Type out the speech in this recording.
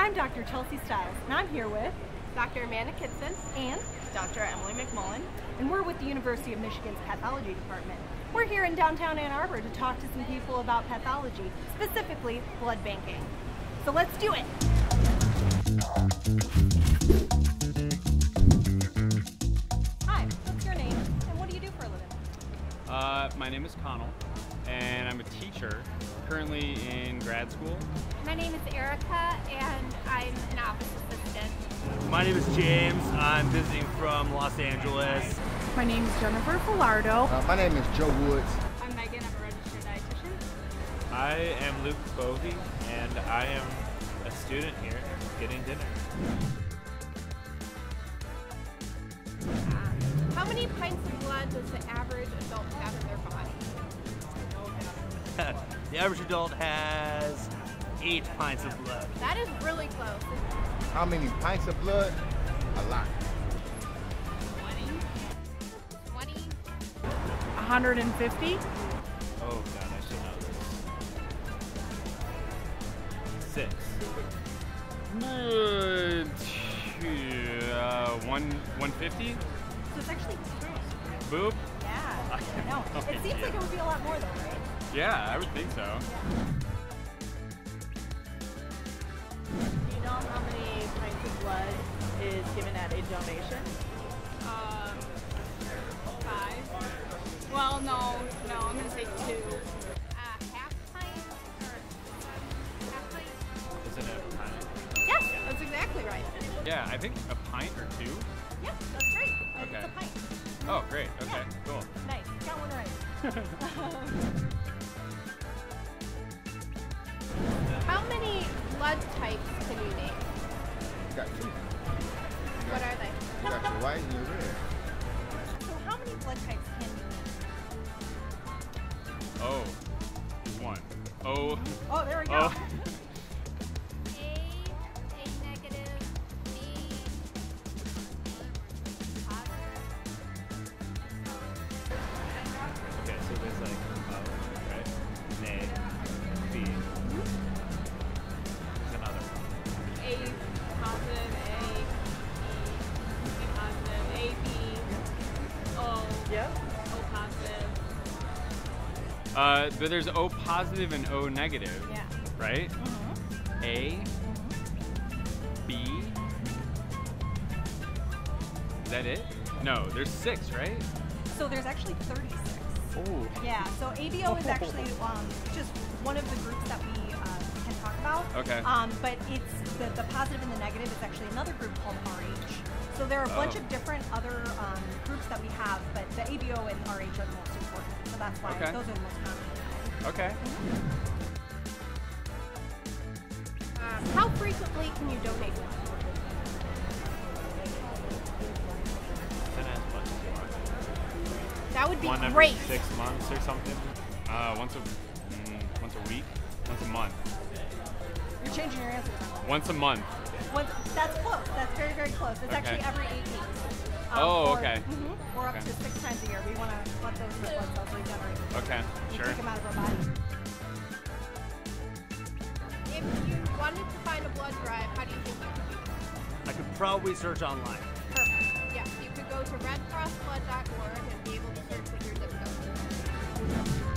I'm Dr. Chelsea Stiles, and I'm here with Dr. Amanda Kitson and Dr. Emily McMullen. And we're with the University of Michigan's Pathology Department. We're here in downtown Ann Arbor to talk to some people about pathology, specifically blood banking. So let's do it! Hi, what's your name, and what do you do for a living? My name is Connell, and I'm a teacher, currently in grad school. My name is Erica, and I'm an office assistant. My name is James. I'm visiting from Los Angeles. My name is Jennifer Filardo. My name is Joe Woods. I'm Megan. I'm a registered dietitian. I am Luke Bovey, and I am a student here getting dinner. How many pints of blood does the average adult have in their body? The average adult has 8 pints of blood. That is really close. How many pints of blood? A lot. 20? 150. Oh god, I should know this. 6. 150? So it's actually Boop? Yeah, I know. It seems like it would be a lot more though, right? Yeah, I would think so. Do you know how many pints of blood is given at a donation? 5. Well, no, I'm gonna say 2. Half pint or half pint? Isn't it a pint? Yes, that's exactly right. Yeah, I think a pint or 2. Yeah, that's great. Okay. It's a pint. Oh, great. Okay, cool. Nice, got one right. How many blood types can you name? You got 2. What are they? You got your white and your red. So how many blood types can you name? Oh, there's 1. Oh. Oh, there we go. Oh. A negative, B, positive. Okay, so there's like right? Nay, B. There's another one. A positive, A positive, A, B, O, Yep. O positive. But there's O positive and O negative, Yeah. right? A, B. Is that it? No, there's 6, right? So there's actually 36. Oh. Yeah, so ABO is actually just one of the groups that we can talk about. Okay. But it's the positive and the negative is actually another group called RH. So there are a bunch of different other groups that we have, but the ABO and RH are the most important. So that's why Okay. those are the most common. Okay. How frequently can you donate blood? Then as much as you want. That would be One every great. 6 months or something. Once a week, once a month. You're changing your answer. Once a month. That's close. That's very, very close. It's Okay. actually every 8 weeks. Okay. Or up Okay. to 6 times a year. We want to let those red blood cells regenerate. Okay, We sure. take them out of our body. If you wanted to find a blood drive, how do you think you could do it? I could probably search online. Perfect. Yeah, you could go to redcrossblood.org and be able to search with your zip code.